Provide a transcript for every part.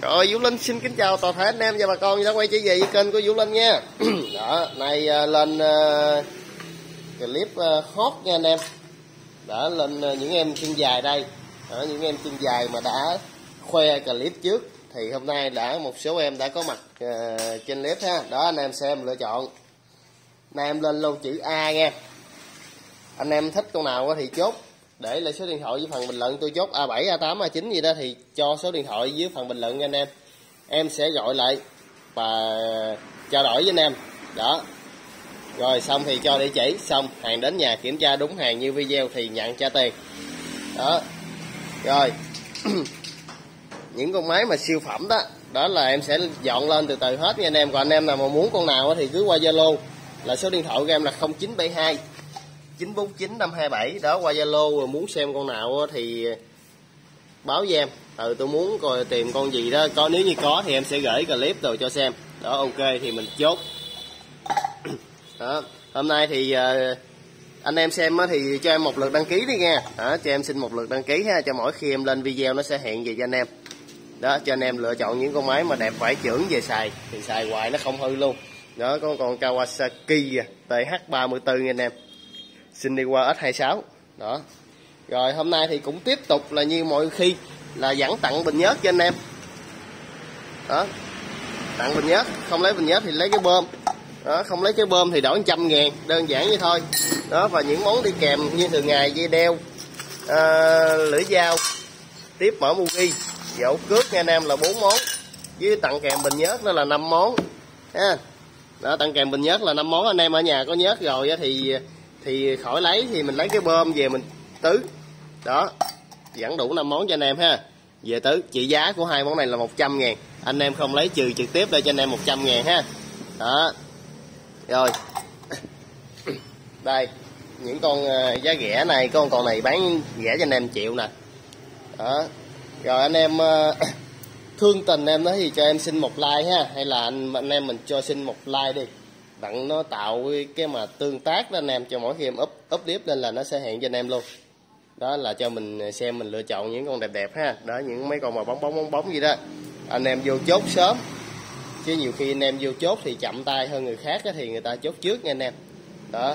Rồi Vũ Linh xin kính chào toàn thể anh em và bà con đã quay trở về với kênh của Vũ Linh nha. Đó, nay lên clip hot nha anh em. Đã lên những em chân dài đây. Đó, những em chân dài mà đã khoe clip trước thì hôm nay đã một số em đã có mặt trên clip ha. Đó, anh em xem lựa chọn. Nay em lên lô chữ A nha. Anh em thích con nào thì chốt, để lại số điện thoại với phần bình luận. Tôi chốt A7, A8, A9 gì đó thì cho số điện thoại dưới phần bình luận nha anh em. Em sẽ gọi lại và trao đổi với anh em. Đó. Rồi xong thì cho địa chỉ, xong hàng đến nhà kiểm tra đúng hàng như video thì nhận trả tiền. Đó. Rồi. Những con máy mà siêu phẩm đó, đó là em sẽ dọn lên từ từ hết nha anh em. Còn anh em nào mà muốn con nào thì cứ qua Zalo, là số điện thoại của em là 0972 949 527. Đó, qua Zalo. Muốn xem con nào thì báo với em. Tôi muốn coi tìm con gì đó, có nếu như có thì em sẽ gửi clip rồi cho xem. Đó, ok thì mình chốt. Đó, hôm nay thì anh em xem thì cho em một lượt đăng ký đi nha. Đó, cho em xin một lượt đăng ký ha, cho mỗi khi em lên video nó sẽ hiện về cho anh em. Đó, cho anh em lựa chọn những con máy mà đẹp phải trưởng về xài thì xài hoài nó không hư luôn. Đó, có con Kawasaki TH34 nha anh em, xin đi qua S26. Đó. Rồi hôm nay thì cũng tiếp tục là như mọi khi là vẫn tặng bình nhớt cho anh em. Đó, tặng bình nhớt, không lấy bình nhớt thì lấy cái bơm. Đó, không lấy cái bơm thì đổi 100.000, đơn giản như thôi. Đó, và những món đi kèm như thường ngày, dây đeo, lưỡi dao, tiếp mở mugi, dậu cước nha anh em là 4 món, với tặng kèm bình nhớt đó là 5 món ha. Đó, tặng kèm bình nhớt là 5 món. Anh em ở nhà có nhớt rồi thì khỏi lấy, thì mình lấy cái bơm về mình tứ. Đó, vẫn đủ 5 món cho anh em ha. Về tứ, trị giá của hai món này là 100.000. Anh em không lấy trừ trực tiếp đây cho anh em 100.000 ha. Đó. Rồi. Đây, những con giá rẻ này, có con này bán rẻ cho anh em 1 triệu nè. Đó. Rồi anh em thương tình em đó thì cho em xin một like ha, hay là anh em mình cho xin một like đi, đặng nó tạo cái mà tương tác đó anh em, cho mỗi khi em up clip lên là nó sẽ hiện cho anh em luôn. Đó là cho mình xem, mình lựa chọn những con đẹp đẹp ha. Đó, những mấy con mà bóng gì đó anh em vô chốt sớm, chứ nhiều khi anh em vô chốt thì chậm tay hơn người khác thì người ta chốt trước nha anh em. Đó,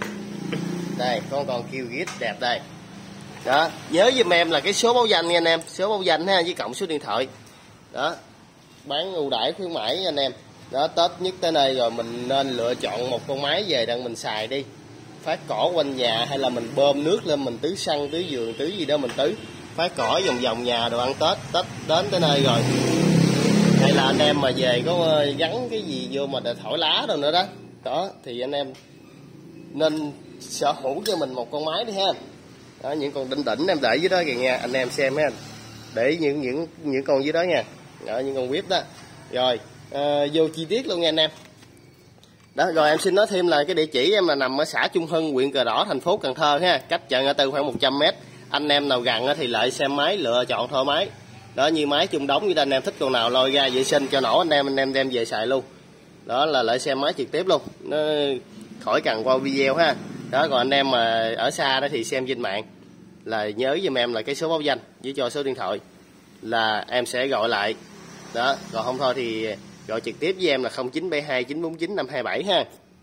đây con kêu git đẹp đây. Đó, nhớ giùm em là cái số báo danh nha anh em, số báo danh ha, với cộng số điện thoại. Đó, bán ưu đãi khuyến mãi nha anh em. Đó, Tết nhất tới nơi rồi, mình nên lựa chọn một con máy về đặng mình xài đi, phát cỏ quanh nhà, hay là mình bơm nước lên mình tưới xăng, tưới vườn, tưới gì đó mình tưới, phát cỏ vòng vòng nhà đồ ăn Tết đến tới nơi rồi. Hay là anh em mà về có gắn cái gì vô mà để thổi lá đâu nữa đó. Đó, thì anh em nên sở hữu cho mình một con máy đi ha. Đó, những con đỉnh đỉnh em để dưới đó kìa nha, anh em xem ha. Để những con dưới đó nha. Đó, những con whip đó. Rồi, vô chi tiết luôn nha anh em. Đó, rồi em xin nói thêm là cái địa chỉ em là nằm ở xã Trung Hưng, huyện Cờ Đỏ, thành phố Cần Thơ ha, cách chợ Ngã Tư khoảng 100m. Anh em nào gần thì lại xem máy lựa chọn thoải mái. Đó, như máy chung đống, với anh em thích con nào lôi ra vệ sinh cho nổ, anh em đem về xài luôn. Đó là lại xem máy trực tiếp luôn, nó khỏi cần qua video ha. Đó, còn anh em mà ở xa đó thì xem trên mạng, là nhớ giùm em là cái số báo danh với cho số điện thoại là em sẽ gọi lại. Đó, còn không thôi thì gọi trực tiếp với em là 0972 949 527 ha.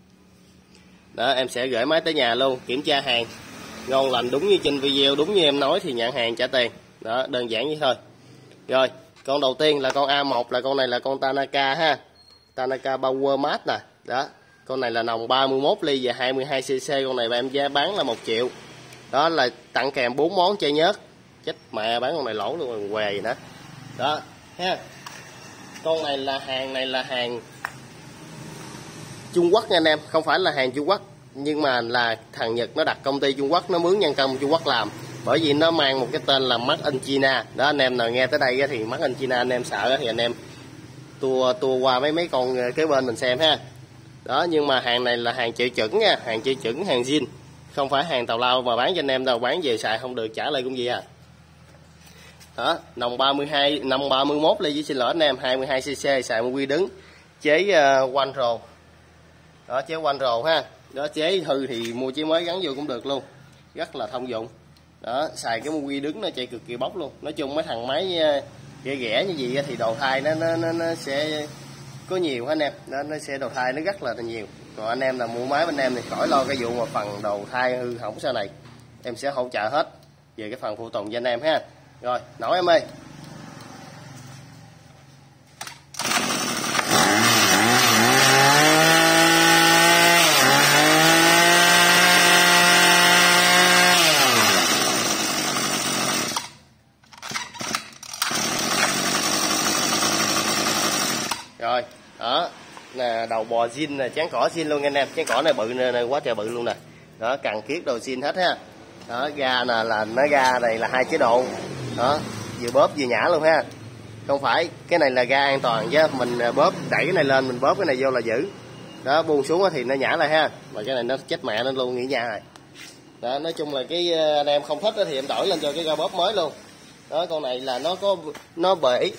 Đó, em sẽ gửi máy tới nhà luôn, kiểm tra hàng ngon lành đúng như trên video, đúng như em nói thì nhận hàng trả tiền. Đó, đơn giản như thôi. Rồi, con đầu tiên là con A1, là con này là con Tanaka ha. Tanaka Power Max nè. Đó, con này là nòng 31 ly và 22cc, con này em giá bán là 1 triệu. Đó là tặng kèm 4 món chơi nhớt. Chết mẹ, bán con này lỗ luôn, què gì nữa. Đó, ha. Con này là hàng Trung Quốc nha anh em, không phải là hàng Trung Quốc, nhưng mà là thằng Nhật nó đặt công ty Trung Quốc, nó mướn nhân công Trung Quốc làm, bởi vì nó mang một cái tên là Made in China. Đó, anh em nào nghe tới đây thì Made in China anh em sợ thì anh em tua qua mấy con kế bên mình xem ha. Đó, nhưng mà hàng này là hàng chữ chuẩn nha, hàng chữ chuẩn, hàng zin, không phải hàng tào lao mà bán cho anh em đâu, bán về xài không được trả lại cũng gì à. Đó, nòng 31 ly, với xin lỗi anh em, 22cc, xài một quy đứng, chế one roll. Đó, chế one roll ha. Đó, chế hư thì mua chế mới gắn vô cũng được luôn, rất là thông dụng. Đó, xài cái quy đứng nó chạy cực kỳ bốc luôn. Nói chung mấy thằng máy ghẻ như vậy thì đầu thai nó sẽ có nhiều anh em, nó sẽ đầu thai nó rất là nhiều. Còn anh em là mua máy bên em thì khỏi lo cái vụ mà phần đầu thai hư hỏng sau này, em sẽ hỗ trợ hết về cái phần phụ tùng cho anh em ha. Rồi nổ em ơi. Rồi đó nè, đầu bò zin nè, chán cỏ zin luôn anh em, chán cỏ này bự này quá trời bự luôn nè. Đó, cần kiết đầu zin hết ha. Đó, ga nè là nó ga này là 2 chế độ. Đó, vừa bóp vừa nhả luôn ha. Không phải cái này là ga an toàn chứ mình bóp đẩy cái này lên, mình bóp cái này vô là giữ. Đó, buông xuống thì nó nhả lại ha. Mà cái này nó chết mẹ nó luôn, nghỉ nha rồi. Đó, nói chung là cái anh em không thích thì em đổi lên cho cái ga bóp mới luôn. Đó, con này là nó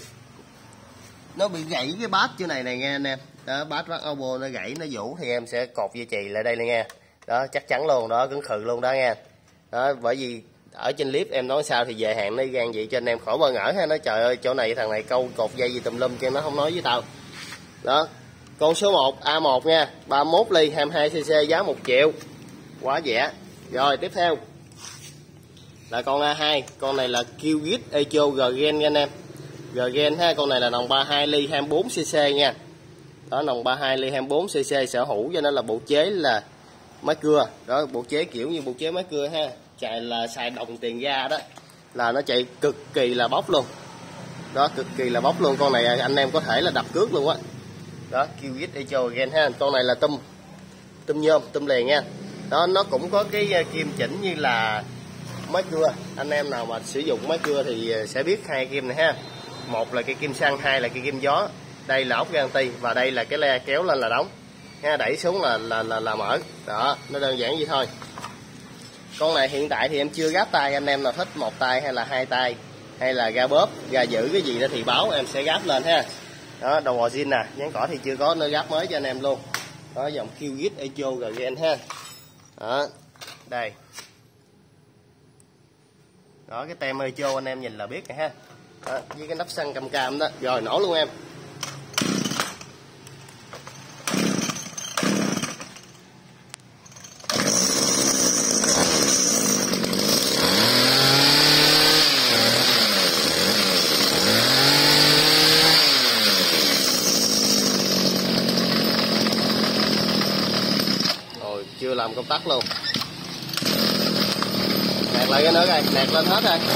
bị gãy cái bát chỗ này nghe anh em. Đó, bát vắt obo nó gãy nó vũ thì em sẽ cột dây chì lại đây luôn nghe. Đó, chắc chắn luôn đó, cứng khự luôn đó nghe. Đó, bởi vì ở trên clip em nói sao thì về hàng nó gan vậy cho anh em khỏi bơ ngỡ ha. Nói trời ơi chỗ này thằng này câu cột dây gì tùm lum cho nó không nói với tao. Đó, con số 1 A1 nha, 31 ly 22cc giá 1 triệu, quá rẻ. Rồi tiếp theo là con A2, con này là Q-Git Echo G-Gen nha anh em. G-Gen ha, con này là nòng 32 ly 24cc nha. Đó, nòng 32 ly 24cc, sở hữu cho nên là bộ chế là máy cưa. Đó, bộ chế kiểu như bộ chế máy cưa ha. Chạy là xài đồng tiền ga đó là nó chạy cực kỳ là bốc luôn. Đó, cực kỳ là bốc luôn. Con này anh em có thể là đập cước luôn á. Đó, Q-Git Echo G-Gen ha. Con này là tum nhôm, tum liền nha. Đó, nó cũng có cái kim chỉnh như là máy cưa. Anh em nào mà sử dụng máy cưa thì sẽ biết hai kim này ha. Một là cái kim xăng, hai là cái kim gió. Đây là ốc guarantee và đây là cái le kéo lên là đóng. Ha, đẩy xuống là mở. Đó, nó đơn giản vậy thôi. Con này hiện tại thì em chưa gáp tay, anh em nào thích một tay hay là hai tay hay là ga bóp, ga giữ cái gì đó thì báo em sẽ gáp lên ha. Đó, đầu bò zin nè, nhãn cỏ thì chưa có, nó gáp mới cho anh em luôn. Đó, dòng Q-Git Echo G-Gen ha. Đó, đây. Đó, cái tem Echo anh em nhìn là biết rồi ha. Đó, với cái nắp xăng cam đó. Rồi nổ luôn em. Rồi chưa làm công tắc luôn. Nẹt lại cái nữa coi, nẹt lên hết rồi.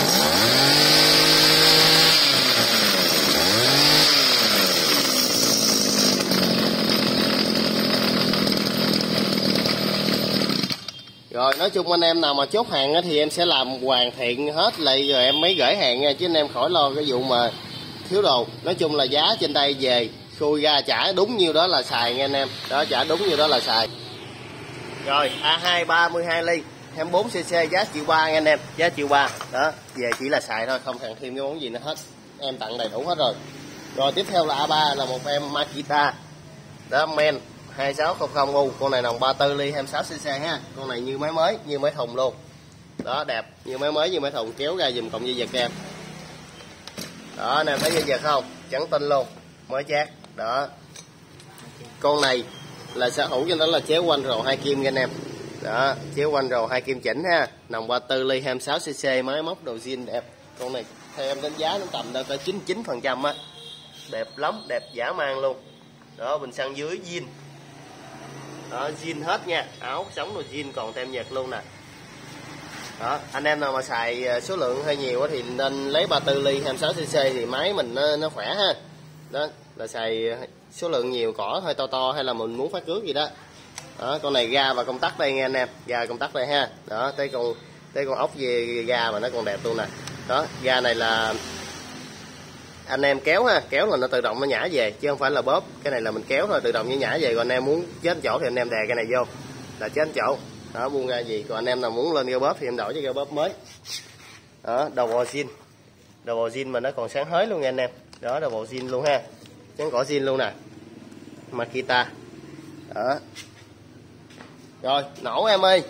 Rồi nói chung anh em nào mà chốt hàng thì em sẽ làm hoàn thiện hết lại rồi em mới gửi hàng nha, chứ anh em khỏi lo cái vụ mà thiếu đồ. Nói chung là giá trên đây về khui ra trả đúng nhiêu đó là xài nha anh em. Đó, trả đúng nhiêu đó là xài. Rồi A2 32 ly 24cc giá 1.3 nha anh em, giá 1.3. Đó, về chỉ là xài thôi, không thèm thêm cái món gì nữa hết. Em tặng đầy đủ hết rồi. Rồi tiếp theo là A3 là một em Makita. Đó, men 2600U, con này nòng 34 ly 26cc ha. Con này như máy mới, như máy thùng luôn. Đó, đẹp, như máy mới như máy thùng, kéo ra dùm cộng dây giật em. Đó, anh em thấy dây giật không? Trắng tinh luôn, mới chát. Đó. Con này là sở hữu cho nó là chế quanh rồ 2 kim nha anh em. Đó, chế quanh rồ 2 kim chỉnh ha. Nòng 34 ly 26cc, máy móc đồ zin đẹp. Con này theo em đánh giá nó tầm đâu có 99% á. Đẹp lắm, đẹp dã man luôn. Đó, bình xăng dưới zin. Đó, zin hết nha, áo sống đồ zin còn tem nhật luôn nè. Đó, anh em nào mà xài số lượng hơi nhiều thì nên lấy 34 ly 26cc thì máy mình nó khỏe ha. Đó, là xài số lượng nhiều, cỏ hơi to hay là mình muốn phát cước gì đó. Đó, con này ga và công tắc đây nha anh em, ga công tắc đây ha. Đó, tới con ốc về ga mà nó còn đẹp luôn nè. Đó, ga này là anh em kéo ha, kéo là nó tự động nó nhả về chứ không phải là bóp. Cái này là mình kéo thôi, tự động nó nhả về. Còn anh em muốn chết chỗ thì anh em đè cái này vô là chết chỗ. Đó, buông ra gì. Còn anh em nào muốn lên ga bóp thì em đổi cho ga bóp mới. Đó, đầu bò zin mà nó còn sáng hới luôn nha anh em. Đó, đầu bò zin luôn ha, trắng cỏ zin luôn nè, Makita. Đó, rồi nổ em ơi.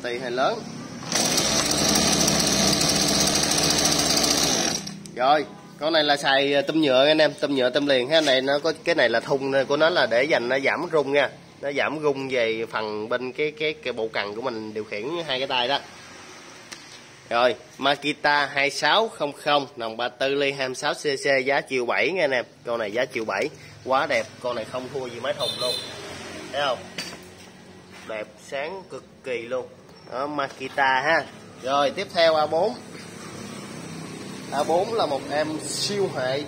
ty hơi lớn. Rồi con này là xài tôm nhựa anh em, tôm nhựa tôm liền. Cái này nó có cái này là thùng của nó là để dành nó giảm rung nha, nó giảm rung về phần bên cái bộ cần của mình điều khiển hai cái tay đó. Rồi Makita 2600 nòng 34 ly 26cc, giá triệu 7 nha anh em. Con này giá triệu 7, quá đẹp, con này không thua gì máy thùng luôn, thấy không, đẹp sáng cực kỳ luôn đó, Makita ha. Rồi tiếp theo A4. A4 là một em siêu hệ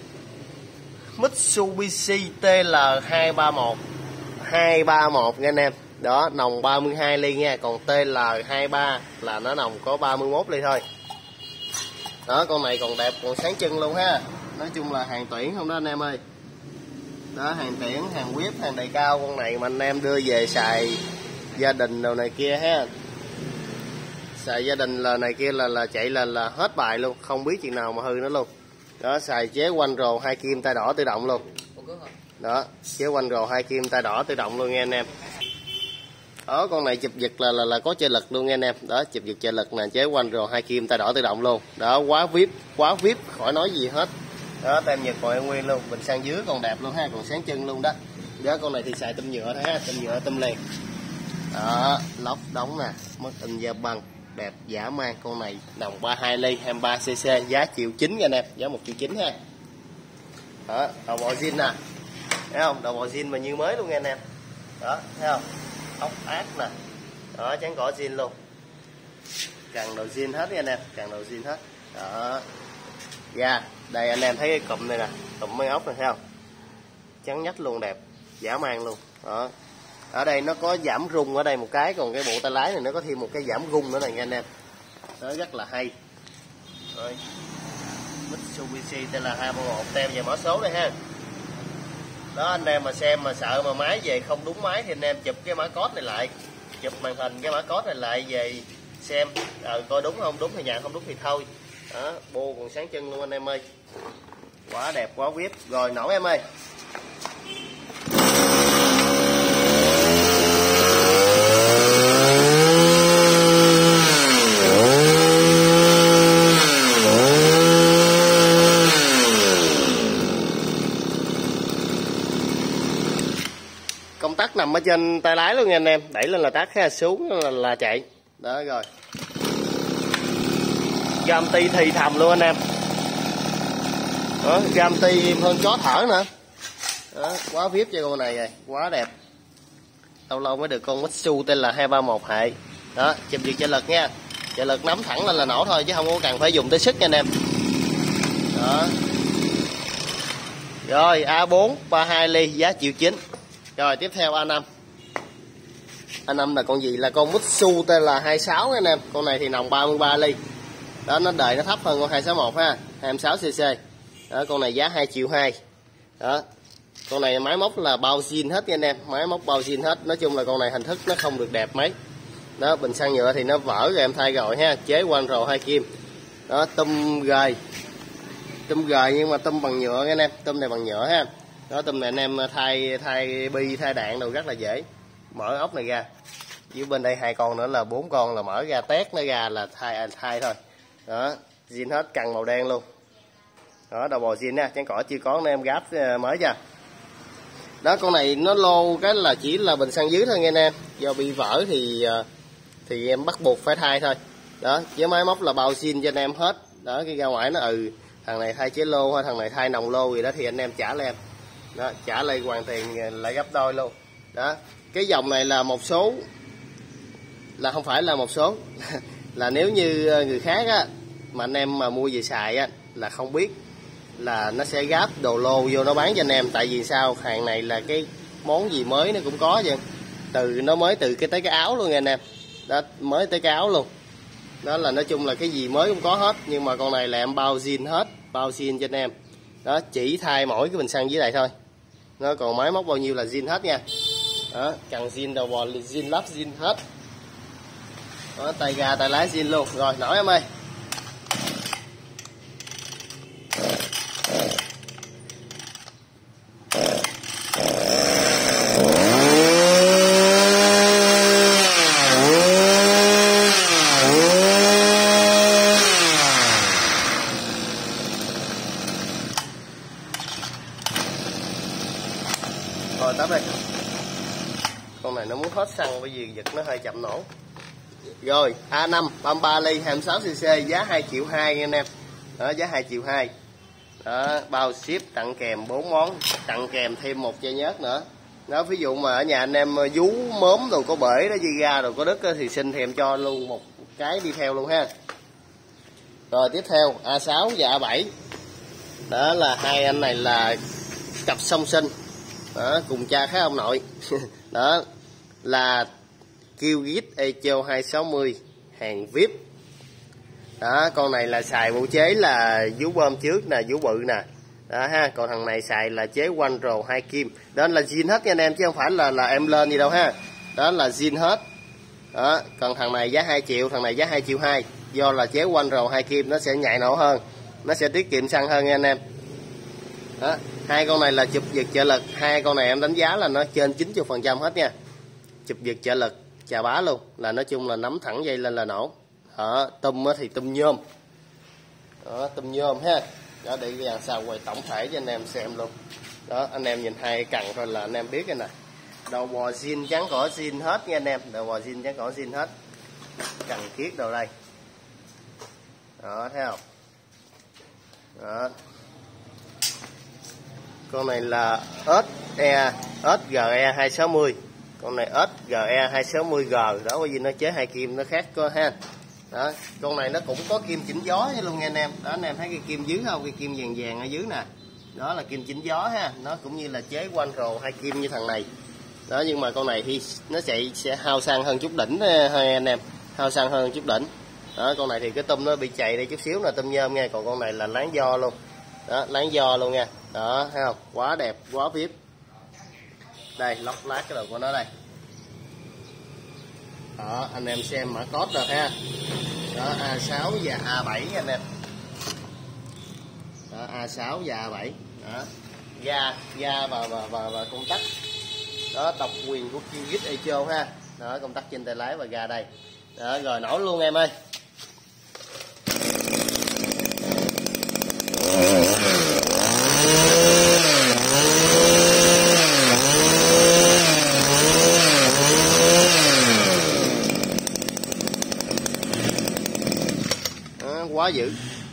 Mitsubishi TL231 nha anh em. Đó, nòng 32 ly nha, còn TL23 là nó nòng có 31 ly thôi. Đó, con này còn đẹp, còn sáng chân luôn ha. Nói chung là hàng tuyển không đó anh em ơi. Đó, hàng tuyển, hàng whip, hàng đầy cao. Con này mà anh em đưa về xài gia đình đồ này kia ha. Xài gia đình là này kia là chạy là hết bài luôn, không biết chuyện nào mà hư nó luôn. Đó, xài chế quanh rồ 2 kim tay đỏ tự động luôn. Đó, chế quanh rồ 2 kim tay đỏ tự động luôn nha anh em. Đó, con này chụp giật là có trợ lực luôn nha anh em. Đó, chụp giật trợ lực nè, chế quanh rồ 2 kim tay đỏ tự động luôn. Đó, quá vip, khỏi nói gì hết. Đó, tem Nhật còn nguyên luôn, bình xăng dưới còn đẹp luôn ha, còn sáng chân luôn đó. Đó, con này thì xài tôm nhựa thôi ha, tôm nhựa tôm liền. Đó, lóc đóng nè, mất in da băng, đẹp dã man. Con này nòng 32 ly 23cc, giá triệu 9 nha anh em, giá 1 triệu 9 ha. Đó, đầu bò zin nè, thấy không, đầu bò zin mà như mới luôn nha anh em. Đó, thấy không, ốc ác nè, đó, chắn cỏ zin luôn, cần đầu zin hết nha anh em, cần đầu zin hết. Đó, ra đây anh em thấy cái cụm này nè, cụm mấy ốc này thấy không, trắng nhách luôn, đẹp dã man luôn. Đó, ở đây nó có giảm rung ở đây một cái, còn cái bộ tay lái này nó có thêm một cái giảm rung nữa này nha anh em. Đó, rất là hay. Rồi Mitsubishi TL231 tem về mã số đây ha. Đó, anh em mà xem mà sợ mà máy về không đúng máy thì anh em chụp cái mã code này lại, chụp màn hình cái mã code này lại về xem coi đúng không đúng thì nhận, không đúng thì thôi. Đó, bô còn sáng chân luôn anh em ơi, quá đẹp quá vip. Rồi nổi em ơi. Công tắc nằm ở trên tay lái luôn nha anh em, đẩy lên là tắt ha, xuống là chạy. Đó rồi, gam ti thì thầm luôn anh em. Đó, gam ti hơn chó thở nữa. Đó, quá vip cho con này rồi, quá đẹp. Lâu lâu mới được con Mitsu tên là 231 hệ. Đó, chụp việc trợ lực nha, trợ lực nắm thẳng lên là nổ thôi chứ không có cần phải dùng tới sức nha anh em. Đó. Rồi A4 32 ly, giá triệu 9. Rồi tiếp theo A5. A5 là con gì? Là con Mitsu tên là 26 anh em. Con này thì nòng 33 ly. Đó, nó đời nó thấp hơn con 261 ha, 26cc. Đó, con này giá 2 triệu 2. Đó, con này máy móc là bao zin hết nha anh em, máy móc bao zin hết. Nói chung là con này hình thức nó không được đẹp mấy. Đó, bình xăng nhựa thì nó vỡ rồi em thay rồi ha, chế quanh rồ 2 kim. Đó, tum gời nhưng mà tum bằng nhựa nha anh em, tum này bằng nhựa ha. Đó, tum này anh em thay bi thay đạn đâu rất là dễ. Mở ốc này ra, dưới bên đây 2 con nữa là 4 con là mở ra tét nó ra là thay thôi. Đó, zin hết, cần màu đen luôn. Đó, đầu bò zin nha, chén cỏ chưa có anh em gáp mới chưa. Đó, con này nó lô cái là chỉ là bình xăng dưới thôi nghe anh em, do bị vỡ thì em bắt buộc phải thay thôi. Đó, với máy móc là bao zin cho anh em hết. Đó, khi ra ngoài nó thằng này thay chế lô hay thằng này thay nòng lô gì đó thì anh em trả lại em. Đó, trả lại hoàn tiền lại gấp đôi luôn. Đó, cái dòng này là một số, là không phải là một số là nếu như người khác á mà anh em mà mua về xài á là không biết là nó sẽ gáp đồ lô vô nó bán cho anh em. Tại vì sao, hàng này là cái món gì mới nó cũng có chứ, nó mới từ tới cái áo luôn nha anh em. Đó, mới tới cái áo luôn. Đó là nói chung là cái gì mới cũng có hết, nhưng mà con này là em bao zin hết, bao zin cho anh em. Đó, chỉ thay mỗi cái bình xăng dưới này thôi. Nó còn máy móc bao nhiêu là zin hết nha. Đó, cần zin đầu bò zin lắp zin hết. Đó, tay ga tay lái zin luôn. Rồi nổi em ơi. con này nó muốn hết xăng bởi vì giật nó hơi chậm nổ. Rồi A5 33 ly 26cc giá 2,2 triệu nha anh em. Đó, giá 2,2 triệu. Đó, bao ship tặng kèm 4 món, tặng kèm thêm một chai nhớt nữa. Đó, ví dụ mà ở nhà anh em vú mớm rồi có bể đó, dây ga rồi có đứt thì xin thì em cho luôn một cái đi theo luôn ha. Rồi tiếp theo A6 và A7. Đó là hai anh này là cặp song sinh. Đó, cùng cha khác ông nội. Đó là Killgit Echo 260 hàng VIP. Đó, con này là xài bộ chế là vú bơm trước nè, vú bự nè. Đó ha, còn thằng này xài là chế quanh rồ 2 kim. Đó là zin hết nha anh em chứ không phải là em lên gì đâu ha. Đó là zin hết. Đó, còn thằng này giá 2 triệu, thằng này giá 2,2 triệu. Do là chế quanh rồ 2 kim nó sẽ nhạy nổ hơn, nó sẽ tiết kiệm xăng hơn nha anh em. Đó, hai con này là chụp giật trợ lực, hai con này em đánh giá là nó trên 90% hết nha. Chụp giật trợ lực chà bá luôn, là nói chung là nắm thẳng dây lên là nổ. Đó, tum thì tum nhôm. Đó, tum nhôm ha. Đó, để dàn sao quay tổng thể cho anh em xem luôn. Đó, anh em nhìn hai cần thôi là anh em biết rồi nè. Đầu bò zin trắng cỏ zin hết nha anh em, đầu bò zin trắng cỏ zin hết. Cần kiết đầu đây. Đó, thấy không? Đó. Con này là SGE 260. Con này SGE 260G. Đó, bởi vì nó chế 2 kim nó khác có ha. Đó, con này nó cũng có kim chỉnh gió luôn nha anh em. Đó, anh em thấy cái kim dưới không? Cái kim vàng vàng ở dưới nè. Đó là kim chỉnh gió ha. Nó cũng như là chế quanh rồ 2 kim như thằng này. Đó, nhưng mà con này thì nó sẽ hao xăng hơn chút đỉnh hai anh em. Hao xăng hơn chút đỉnh. Đó, con này thì cái tum nó bị chạy đây chút xíu là tum nhôm nha. Còn con này là láng do luôn. Đó, láng do luôn nha. Đó, thấy không? Quá đẹp, quá VIP. Đây, lóc lát cái đầu của nó đây. Đó, anh em xem mã code rồi ha. Đó, A6 và A7 anh em. Đó, A6 và A7. Đó, ga và công tắc. Đó, độc quyền của Killgit Echo ha. Đó, công tắc trên tay lái và ga đây. Đó, rồi nổ luôn em ơi. Đó, quá dữ.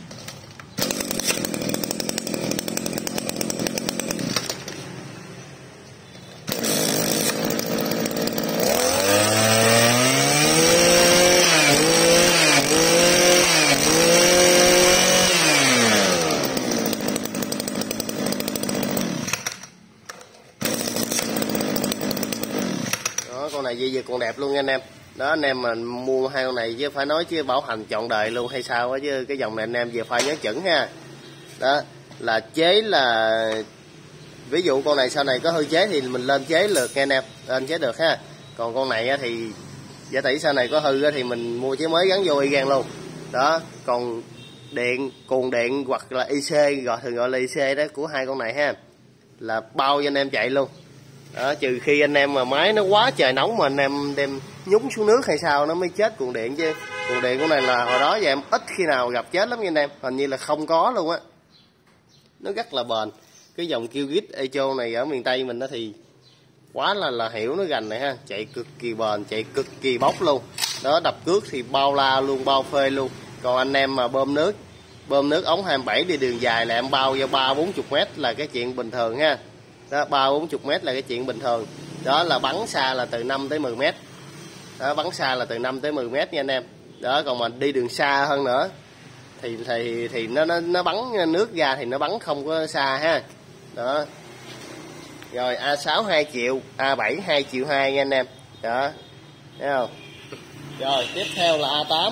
Con này dây còn đẹp luôn nha anh em. Đó, anh em mà mua hai con này chứ phải nói chứ bảo hành trọn đời luôn hay sao á, chứ cái dòng này anh em về phải nhớ chuẩn ha. Đó là chế là ví dụ con này sau này có hư chế thì mình lên chế được nha anh em, lên chế được ha. Còn con này thì giả tỷ sau này có hư thì mình mua chế mới gắn vô y gan luôn. Đó, còn điện cuồng điện hoặc là IC thường gọi là IC đó của hai con này ha, là bao cho anh em chạy luôn. Đó, trừ khi anh em mà máy nó quá trời nóng mà anh em đem nhúng xuống nước hay sao nó mới chết cuồng điện, chứ cuồng điện của này là hồi đó giờ em ít khi nào gặp chết lắm nha anh em, hình như là không có luôn á. Nó rất là bền. Cái dòng Killgit Echo này ở miền Tây mình đó thì quá là hiểu nó gành này ha, chạy cực kỳ bền, chạy cực kỳ bốc luôn. Đó, đập cước thì bao la luôn, bao phê luôn. Còn anh em mà bơm nước ống 27 đi đường dài là em bao vô 30-40 mét là cái chuyện bình thường ha. Đó, 30-40 mét là cái chuyện bình thường. Đó là bắn xa là từ 5 tới 10 mét. Đó, bắn xa là từ 5 tới 10 mét nha anh em. Đó, còn mà đi đường xa hơn nữa thì nó bắn nước ra thì nó bắn không có xa ha. Đó. Rồi A6 2 triệu, A7 2,2 triệu nha anh em. Đó. Thấy không? Rồi tiếp theo là A8.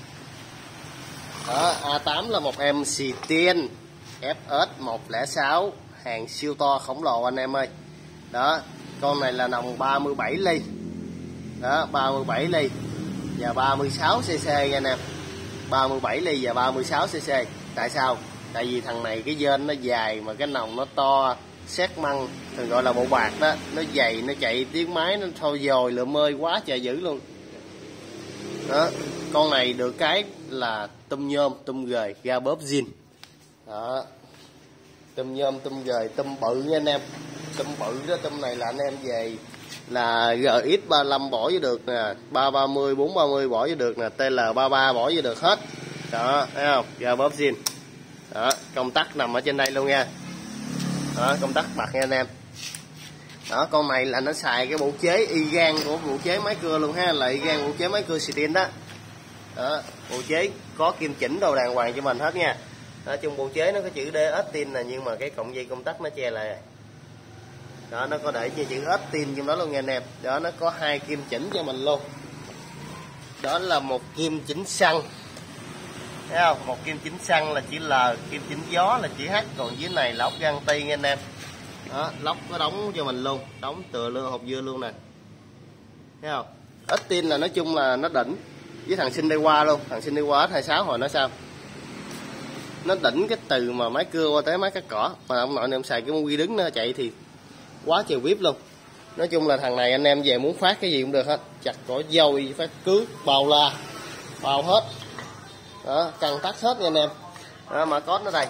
Đó, A8 là một em Citroen FS 106 hàng siêu to khổng lồ anh em ơi. Đó, con này là nòng 37 ly. Đó, 37 ly và 36 cc nha anh em. 37 ly và 36 cc. Tại sao? Tại vì thằng này cái dên nó dài mà cái nòng nó to, xét măng, thường gọi là bộ bạc đó, nó dày, nó chạy tiếng máy nó thôi dồi lượm ơi quá trời dữ luôn. Đó, con này được cái là tum nhôm, tum gời, ga bóp zin. Đó. Tum nhôm, tum gời, tum bự nha anh em. Tum bự đó, tum này là anh em về là GX35 bỏ vô được nè, 330, 430 bỏ vô được nè, TL33 bỏ vô được hết. Đó, thấy không? Giờ bóp zin. Đó, công tắc nằm ở trên đây luôn nha. Đó, công tắc bật nha anh em. Đó, con này là nó xài cái bộ chế y gan của bộ chế máy cưa luôn ha, là y gan bộ chế máy cưa Stin đó. Đó, bộ chế có kim chỉnh đồ đàng hoàng cho mình hết nha. Đó, trong bộ chế nó có chữ DS tin nè, nhưng mà cái cọng dây công tắc nó che lại. Đó, nó có để chữ DS tin trong đó luôn nha anh em. Đó, nó có 2 kim chỉnh cho mình luôn. Đó là một kim chỉnh xăng. Thấy không? Một kim chỉnh xăng là chữ L, kim chỉnh gió là chữ H, còn dưới này là ốc găng ti nha anh em. Đó, lốc có đóng cho mình luôn, đóng tựa lương hộp dưa luôn nè. Thấy không? Ít tin là nói chung là nó đỉnh với thằng sinh đây qua luôn, thằng sinh đây qua S26 hồi nó sao? Nó đỉnh cái từ mà máy cưa qua tới máy cắt cỏ, mà ông nội anh em xài cái mũi đứng nó chạy thì quá trời vip luôn. Nói chung là thằng này anh em về muốn phát cái gì cũng được hết, chặt cỏ dôi, phát cước, bao la, bao hết. Đó, căng tắt hết nha anh em. Đó, mã code nó đây.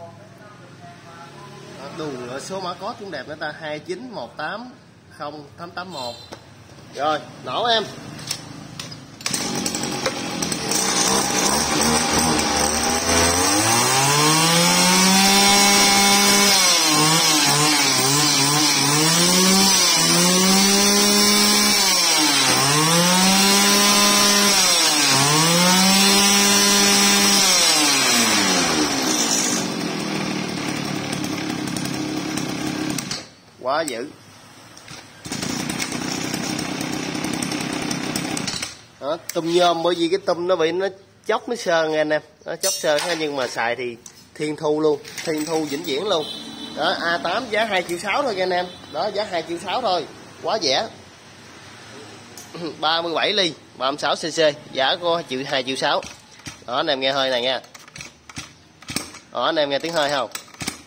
Đủ số mã code cũng đẹp nữa ta, 291808881. Rồi, nổ em. Quá dữ. Đó, tôm nhôm bởi vì cái tôm nó bị nó chóc nó sơn nha anh em, nó chóc sơn nhưng mà xài thì thiên thu luôn, thiên thu vĩnh viễn luôn. Đó, A8 giá 2,6 triệu thôi nha anh em. Đó, giá 2,6 triệu thôi, quá rẻ. 37 ly 36 cc, giá có 2,6 triệu. Đó, anh em nghe hơi này nha. Đó, anh em nghe tiếng hơi không?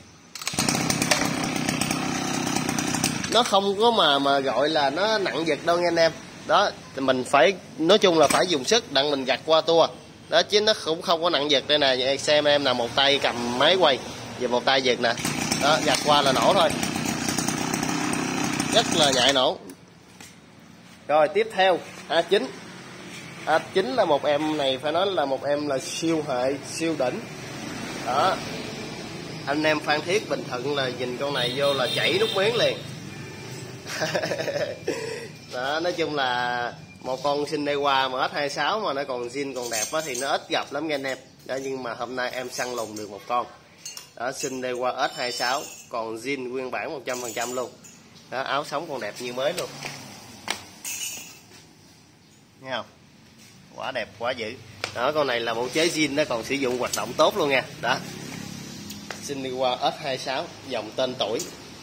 Nó không có mà gọi là nó nặng giật đâu nha anh em. Đó, thì mình phải nói chung là phải dùng sức đặng mình gạt qua tua. Đó, chứ nó cũng không có nặng giật. Đây nè, xem em là một tay cầm máy quay và một tay giật nè. Đó, gạt qua là nổ thôi, rất là nhạy nổ. Rồi tiếp theo A9. A9 là một em này phải nói là một em là siêu hệ, siêu đỉnh. Đó, anh em Phan Thiết Bình Thuận là nhìn con này vô là chảy nước miếng liền. Đó, nói chung là một con sinh đây qua mà S26 mà nó còn zin còn đẹp á, thì nó ít gặp lắm nha anh em. Đó, nhưng mà hôm nay em săn lùng được một con. Đó, sinh đây qua S26 còn zin nguyên bản 100% luôn. Đó, áo sống còn đẹp như mới luôn. Nghe không? Quá đẹp, quá dữ. Đó, con này là bộ chế zin nó còn sử dụng hoạt động tốt luôn nha. Đó, sinh đi qua S26 dòng tên tuổi.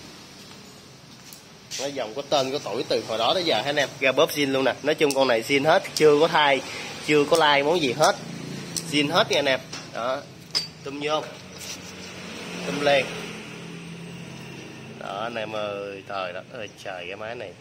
Nó dòng có tên có tuổi từ hồi đó tới giờ anh em. Ra bóp zin luôn nè. Nói chung con này zin hết, chưa có thay, chưa có like món gì hết, zin hết nha anh em. Đó, tôm nhôm, tôm len. Đó anh em ơi, trời đất ơi trời, cái máy này,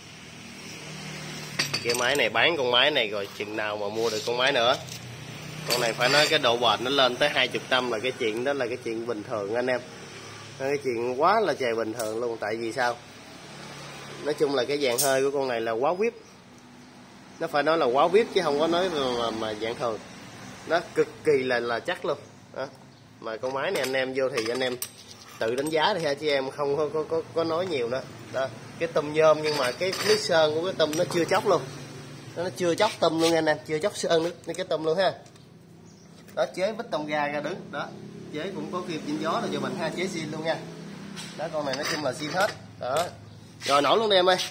cái máy này bán con máy này rồi chừng nào mà mua được con máy nữa. Con này phải nói cái độ bền nó lên tới 20 năm là cái chuyện đó là cái chuyện bình thường anh em. Cái chuyện quá là trời bình thường luôn. Tại vì sao? Nói chung là cái dàn hơi của con này là quá vip. Nó phải nói là quá vip chứ không có nói mà dạng thường. Nó cực kỳ là chắc luôn. Đó. Mà con máy này anh em vô thì anh em tự đánh giá đi ha, chứ em không có nói nhiều nữa. Đó, cái tôm nhôm nhưng mà cái nước sơn của cái tôm nó chưa chóc luôn. Nó chưa chóc tôm luôn anh em, chưa chóc sơn nước cái tôm luôn ha. Đó, chế bít tông ga ra đứng. Đó, chế cũng có kim chỉnh gió rồi cho mình ha, chế zin luôn nha. Đó, con này nói chung là zin hết. Đó, rồi nổ luôn đi em ơi.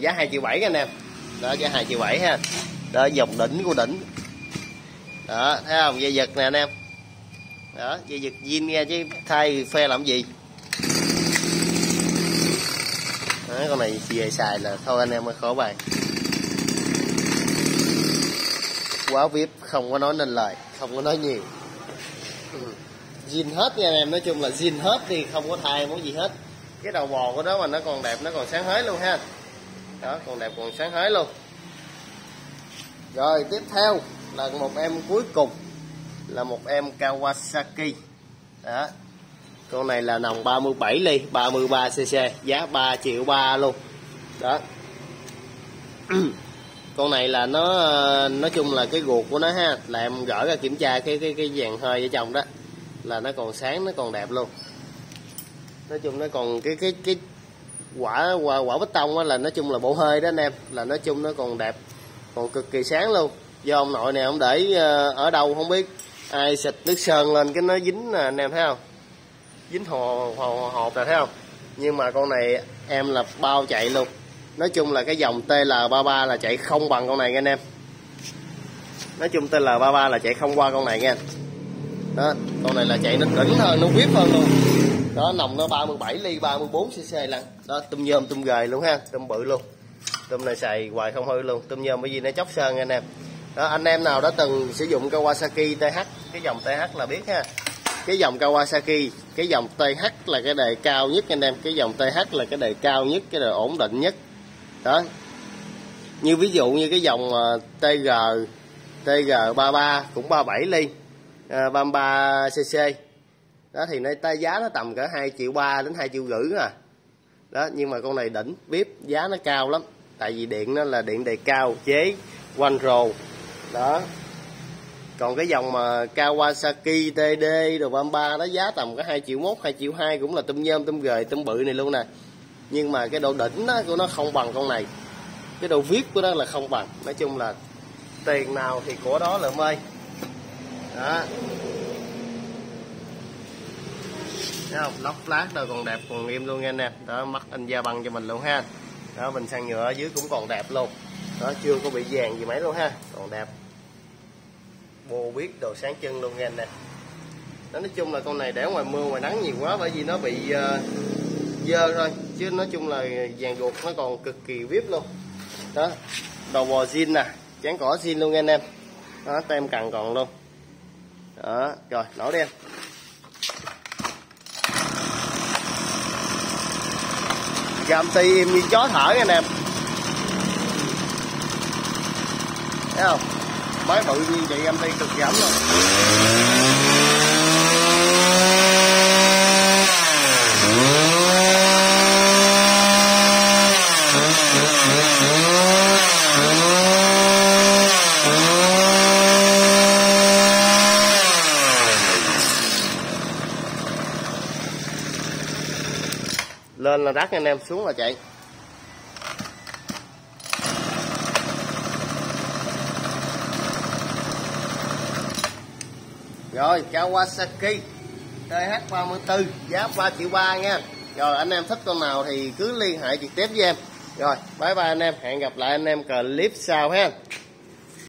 giá 2,7 triệu anh em. Đó, giá 2,7 triệu ha. Đó, dòng đỉnh của đỉnh. Đó, thấy không? Dây giật nè anh em. Đó, dây giật zin nha chứ thay phe làm gì. Đó, con này về xài là thôi anh em ơi, khổ bài. Quá VIP, không có nói nên lời, không có nói nhiều. Zin hết nha anh em, nói chung là zin hết đi, không có thay món gì hết. Cái đầu bò của nó mà nó còn đẹp, nó còn sáng hới luôn ha. Đó, còn đẹp còn sáng hới luôn. Rồi tiếp theo là một em cuối cùng, là một em Kawasaki. Đó, con này là nòng 37 ly, 33cc, giá 3,3 triệu luôn. Đó. Con này là nó nói chung là cái ruột của nó ha, là em gỡ ra kiểm tra cái dàn hơi ở trong đó là nó còn sáng, nó còn đẹp luôn. Nói chung nó còn cái quả bê tông á, là nói chung là bộ hơi đó anh em, là nói chung nó còn đẹp, còn cực kỳ sáng luôn. Do ông nội này ông để ở đâu không biết, ai xịt nước sơn lên cái nó dính nè anh em thấy không, dính hột rồi thấy không. Nhưng mà con này em là bao chạy luôn. Nói chung là cái dòng TL33 là chạy không bằng con này nha anh em. Nói chung TL33 là chạy không qua con này nha. Đó, con này là chạy nó đỉnh hơn, nó VIP hơn luôn. Đó, nòng nó 37 ly, 34cc lần. Đó, tôm nhôm tôm gời luôn ha, tôm bự luôn. Tôm này xài hoài không hư luôn, tôm nhôm bởi vì nó chóc sơn nha anh em. Đó, anh em nào đã từng sử dụng Kawasaki TH, cái dòng TH là biết ha. Cái dòng Kawasaki, cái dòng TH là cái đề cao nhất anh em, cái dòng TH là cái đề cao nhất, cái đề ổn định nhất. Đó. Như ví dụ như cái dòng TG33 cũng 37 ly, 33cc. Đó thì nó giá nó tầm cỡ 2,3 triệu đến 2,5 triệu à. Đó, nhưng mà con này đỉnh VIP, giá nó cao lắm. Tại vì điện nó là điện đề cao, chế quanh rồ. Đó. Còn cái dòng mà Kawasaki TD rồi 33 đó giá tầm có 2,1 triệu, 2,2 triệu cũng là tôm nhôm, tôm gời, tôm bự này luôn nè. Nhưng mà cái độ đỉnh đó, của nó không bằng con này. Cái độ VIP của nó là không bằng. Nói chung là tiền nào thì của đó lượm ơi. Đó. Thấy không? Lóc lát đâu còn đẹp, còn nghiêm luôn nha anh em. Đó, mắt anh da băng cho mình luôn ha. Đó, bình xăng nhựa ở dưới cũng còn đẹp luôn. Đó, chưa có bị vàng gì mấy luôn ha, còn đẹp. Bô biết đồ sáng chân luôn nha anh em. Đó, nói chung là con này để ngoài mưa ngoài nắng nhiều quá bởi vì nó bị dơ thôi, chứ nói chung là dàn ruột nó còn cực kỳ VIP luôn. Đó, đầu bò zin nè, chán cỏ zin luôn nha anh em. Đó, tem cần còn luôn. Đó, rồi nổ đi em. Gầm ti im như chó thở nha anh em. Thấy không? Máy bự như vậy gầm ti cực giảm luôn. Lên là rác anh em, xuống là chạy. Rồi Kawasaki TH34 giá 3,3 triệu nha. Rồi anh em thích con nào thì cứ liên hệ trực tiếp với em. Rồi bye bye anh em, hẹn gặp lại anh em clip sau ha.